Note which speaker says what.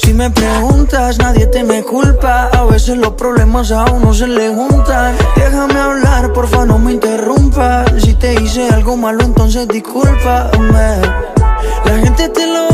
Speaker 1: Si me preguntas, nadie te me culpa. A veces los problemas a uno se le juntan. Déjame hablar, porfa, no me interrumpas. Si te hice algo malo, entonces discúlpame. La gente te lo